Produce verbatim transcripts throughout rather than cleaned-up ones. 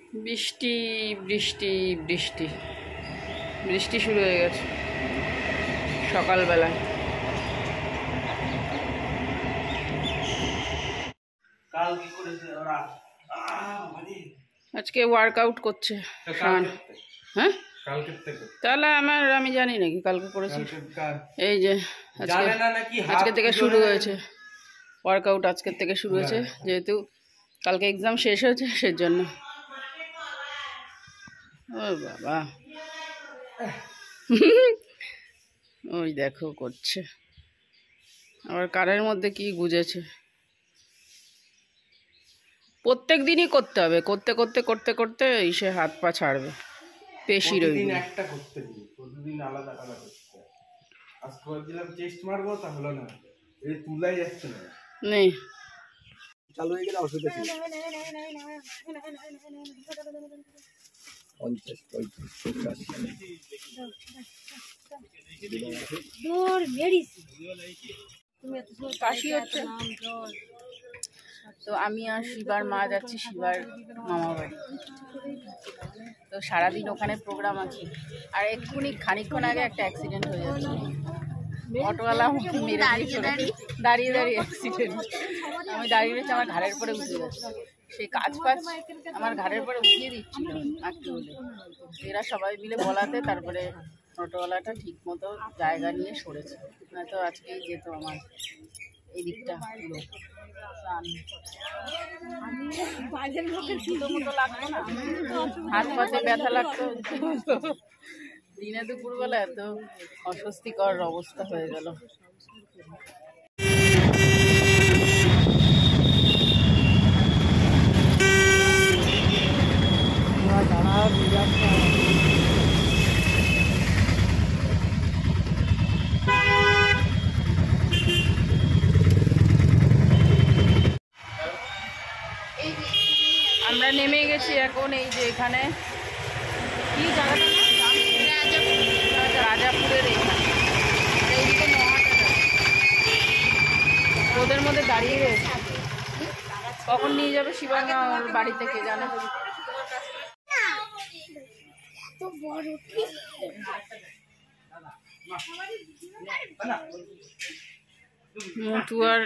বৃষ্টি বৃষ্টি বৃষ্টি বৃষ্টি শুরু হয়ে গেছে সকালবেলা। আজকে ওয়ার্কআউট করছে শান। হ্যাঁ তাহলে আমার আমি জানি নাকি কালকে করেছি। এই যে আজকে আজকে থেকে শুরু হয়েছে ওয়ার্কআউট, আজকের থেকে শুরু হয়েছে যেহেতু কালকে এক্সাম শেষ হয়েছে সেজন্য। ও বাবা ওই দেখো করছে, আবার কারের মধ্যে কি গুজেছে। প্রত্যেক দিনই করতে হবে, করতে করতে করতে করতে সে হাত পা ছাড়বে, পেশি রইবে। একটা করতে দিই, প্রতিদিন আলাদা আলাদা করতে। আজকে দিলাম চেস্ট মারবো, তা হলো না, এই তুলাই যাচ্ছে না। নেই চালু হয়ে গেলে অসুবিধা নেই। পঞ্চাশ পঁয়ত্রিশ পঞ্চাশ কাশি হচ্ছে তো আমি আর শিবার মা যাচ্ছি শিবার মামা বাড়ি। তো সারাদিন ওখানে প্রোগ্রাম আছে, আর এক্ষুনি খানিকক্ষণ আগে একটা অ্যাক্সিডেন্ট হয়ে যাচ্ছে। অটোওয়ালা মেরে দাঁড়িয়ে দাঁড়িয়ে অ্যাক্সিডেন্ট। আমি দাঁড়িয়ে রয়েছি, আমার ঘাড়ের পরে উঠে যাচ্ছে। সেই কাজ ফাজ আমার ঘাড়ের পরে উঠিয়ে দিচ্ছিল একটু হলে। এরা সবাই মিলে বলাতে তারপরে অটোওয়ালাটা ঠিক মতো জায়গা নিয়ে সরেছে, নয়তো আজকেই যেত আমার এই দিকটা পুরো। হাত পাতে ব্যথা লাগতো, দিনে দুপুরবেলা এত অস্বস্তিকর অবস্থা হয়ে গেল। আমরা নেমে গেছি এখন, এই যে এখানে কি জায়গাটা রাজাপুরের এখানে, এইদিকে ওদের মধ্যে দাঁড়িয়ে রয়েছে। কখন নিয়ে যাবে শিবাঙ্গা ওর বাড়ি থেকে জানে। মটু আর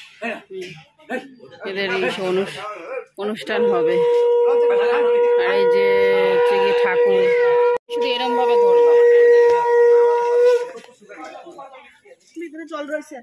এদের অনুষ্ঠান হবে, আর এই যে কি ঠাকুর শুধু এরম ভাবে ধরবে। জল রয়েছে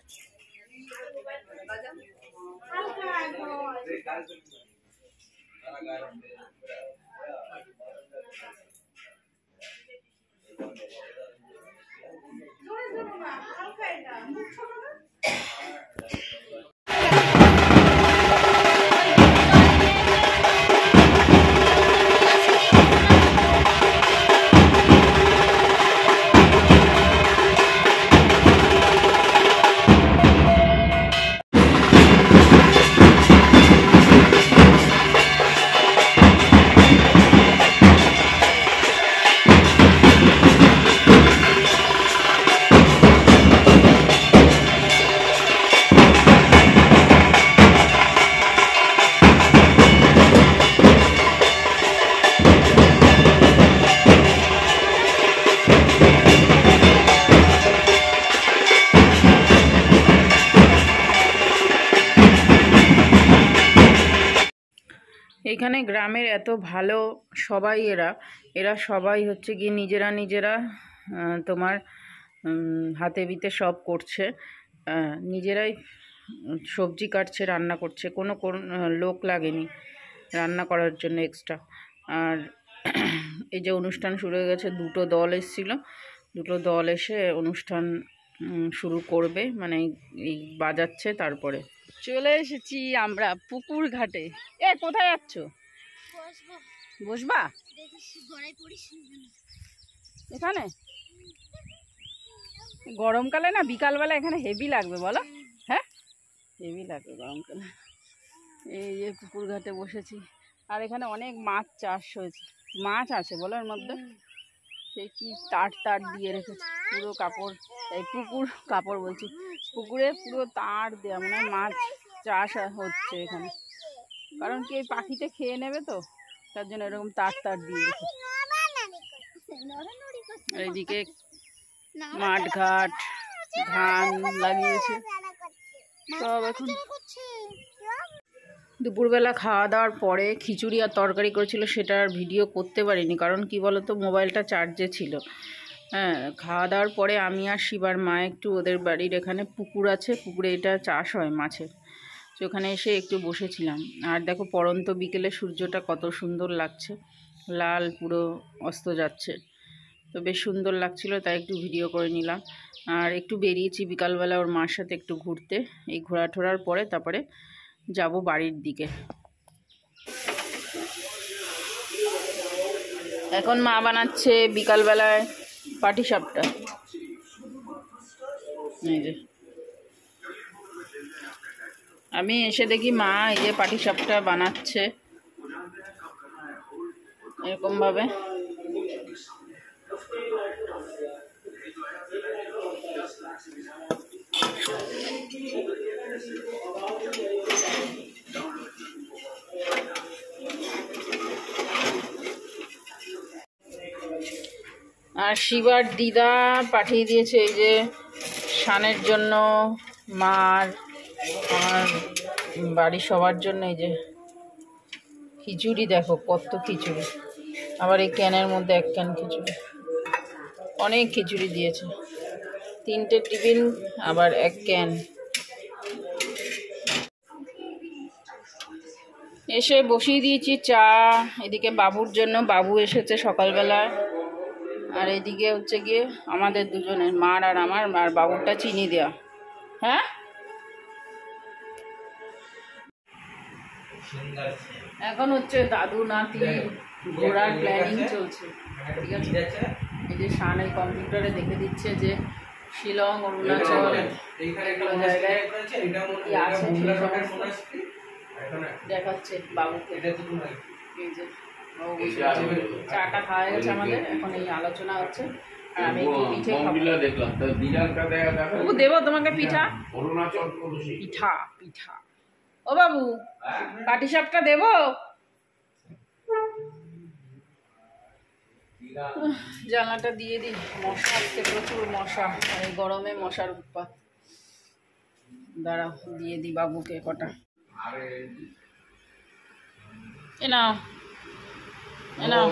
এখানে গ্রামের এত ভালো সবাই, এরা এরা সবাই হচ্ছে কি নিজেরা নিজেরা তোমার হাতে বিতে সব করছে, নিজেরাই সবজি কাটছে, রান্না করছে, কোনো কোন লোক লাগেনি রান্না করার জন্য এক্সট্রা। আর এই যে অনুষ্ঠান শুরু হয়ে গেছে, দুটো দল এসেছিল, দুটো দল এসে অনুষ্ঠান শুরু করবে, মানে এই বাজাচ্ছে। তারপরে চলে এসেছি আমরা পুকুর ঘাটে। এ কোথায় যাচ্ছ? বসবা এখানে? গরমকালে না বিকালবেলা এখানে হেভি লাগবে, বলো? হ্যাঁ হেভি লাগবে গরমকালে। এই যে পুকুর ঘাটে বসেছি, আর এখানে অনেক মাছ চাষ হয়েছে, মাছ আছে বলো এর মধ্যে। সেই কি তার তার দিয়ে রেখেছে পুরো কাপড়, এই পুকুর কাপড় বলছি পুকুরে পুরো তার দেওয়া, মানে মাছ চাষ হচ্ছে এখানে। কারণ কি এই পাখিতে খেয়ে নেবে তো, তার জন্য এরকম তার তার দিয়ে রেখে। এইদিকে মাঠ ঘাট ধান লাগিয়েছে সব। এখন দুপুরবেলা খাওয়া দাওয়ার পরে খিচুড়ি আর তরকারি করেছিল, সেটা আর ভিডিও করতে পারিনি, কারণ কি বলতো মোবাইলটা চার্জে ছিল। হ্যাঁ, খাওয়া দাওয়ার পরে আমি আর শিবার মা একটু ওদের বাড়ির এখানে পুকুর আছে, পুকুরে এটা চাষ হয় মাছের, তো ওখানে এসে একটু বসেছিলাম। আর দেখো পড়ন্ত বিকেলে সূর্যটা কত সুন্দর লাগছে, লাল পুরো অস্ত যাচ্ছে, তো বেশ সুন্দর লাগছিল, তাই একটু ভিডিও করে নিলাম। আর একটু বেরিয়েছি বিকালবেলা ওর মার সাথে একটু ঘুরতে। এই ঘোরা ঠোরার পরে তারপরে যাব বাড়ির দিকে। এখন মা বানাচ্ছে বিকালবেলায় পাটিসাপটা। এই যে আমি এসে দেখি মা এই যে পাটিসাপটা বানাচ্ছে এরকম ভাবে। আর শিবার দিদা পাঠিয়ে দিয়েছে এই যে শানের জন্য, মার, আমার বাড়ির সবার জন্য এই যে খিচুড়ি। দেখো কত খিচুড়ি, আবার এই ক্যানের মধ্যে এক ক্যান খিচুড়ি, অনেক খিচুড়ি দিয়েছে, তিনটে টিফিন আবার এক ক্যান। এসে বসিয়ে দিয়েছি চা, এদিকে বাবুর জন্য, বাবু এসেছে সকালবেলা। আর এদিকে হচ্ছে গিয়ে আমাদের দুজনের, মার আর আমার, আর বাবুরটা চিনি দেওয়া। হ্যাঁ, এখন হচ্ছে দাদু নাতি ঘোরার প্ল্যানিং চলছে। ঠিক আছে, এই যে শান এই কম্পিউটারে দেখে দিচ্ছে যে শিলং, অরুণাচল এগুলো জায়গায় কি আছে দেখাচ্ছে বাবুকে। এই যে চাটা খাওয়া গেছে আমাদের, এখন এই আলোচনা হচ্ছে। আর আমি একটু পিঠে খাবো। দেবো তোমাকে পিঠা, পিঠা পিঠা ও বাবু, পাটিসাপটা দেবো? জানলাটা দিয়ে দিই, মশা আসছে, প্রচুর মশা, আর এই গরমে মশার উৎপাত। দাঁড়াও দিয়ে দিই বাবুকে কটা। এ নাও এ নাও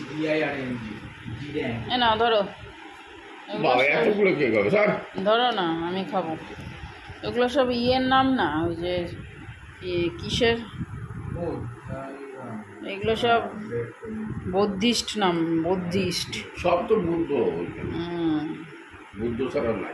এ নাও, ধরো ধরো না, আমি খাবো। এগুলো সব ইয়ের নাম না, ওই যে কিসের, এগুলো সব বৌদ্ধিস্ট নাম, বৌদ্ধিস্ট সব তো বুদ্ধ, বুদ্ধ ছাড়া নাই।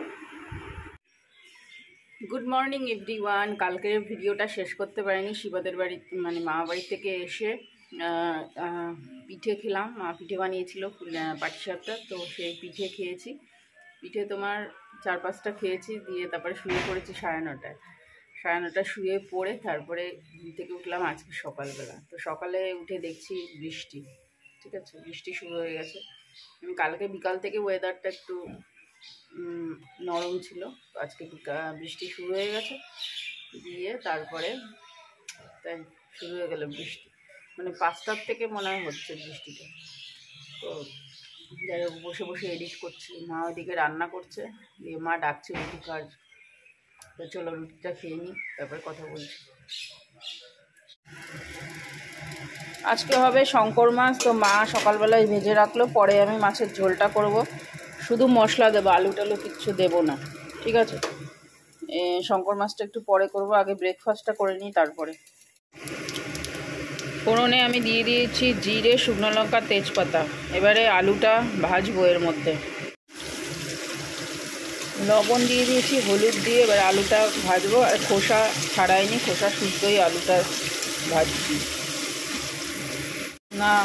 Good morning everyone. কালকের ভিডিওটা শেষ করতে পারিনি, শিবাদের বাড়ি মানে মা বাড়ি থেকে এসে পিঠে খেলাম। মা পিঠে বানিয়েছিল পাটিসাপটা, তো সেই পিঠে খেয়েছি। পিঠে তোমার চার পাঁচটা খেয়েছি, দিয়ে তারপরে শুয়ে পড়েছি সাড়ে নটায়। সাড়ে নটায় শুয়ে পড়ে তারপরে ঘুম থেকে উঠলাম আজকে সকালবেলা। তো সকালে উঠে দেখছি বৃষ্টি, ঠিক আছে, বৃষ্টি শুরু হয়ে গেছে। আমি কালকে বিকাল থেকে ওয়েদারটা একটু নরম ছিল, তো আজকে বৃষ্টি শুরু হয়ে গেছে। দিয়ে তারপরে তাই শুরু হয়ে গেল বৃষ্টি, মানে পাঁচটার থেকে মনে হয় হচ্ছে বৃষ্টিটা। তো যাই হোক বসে বসে এডিট করছি, মা ওইদিকে রান্না করছে, দিয়ে মা ডাকছে রুটি খাওয়ার। তো চলো রুটিটা খেয়ে নিই, তারপরে কথা বলছি। আজকে হবে শঙ্কর মাছ, তো মা সকালবেলায় ভেজে রাখলো, পরে আমি মাছের ঝোলটা করব, শুধু মশলা দেবো, আলু টালু কিচ্ছু দেবো না, ঠিক আছে। শঙ্কর মাছটা একটু পরে করব, আগে ব্রেকফাস্টটা করে নিই তারপরে। ফোড়নে আমি দিয়ে দিয়েছি জিরে, শুকনো লঙ্কা, তেজপাতা। এবারে আলুটা ভাজবো এর মধ্যে, লবণ দিয়ে দিয়েছি, হলুদ দিয়ে এবার আলুটা ভাজবো। আর খোসা ছাড়াইনি, খোসা শুদ্ধই আলুটা ভাজছি না।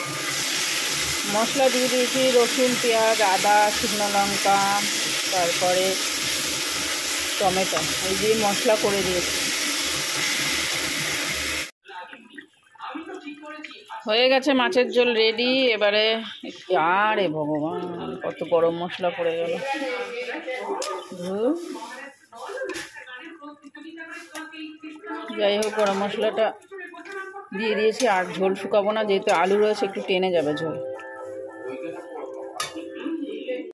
মশলা দিয়ে দিয়েছি রসুন, পেঁয়াজ, আদা, শুকনো লঙ্কা, তারপরে টমেটো, এই দিয়ে মশলা করে দিয়েছি। হয়ে গেছে মাছের ঝোল রেডি। এবারে আরে ভগবান কত গরম মশলা পড়ে গেল। যাই হোক গরম মশলাটা দিয়ে দিয়েছি। আর ঝোল শুকাবো না, যেহেতু আলু রয়েছে একটু টেনে যাবে ঝোল।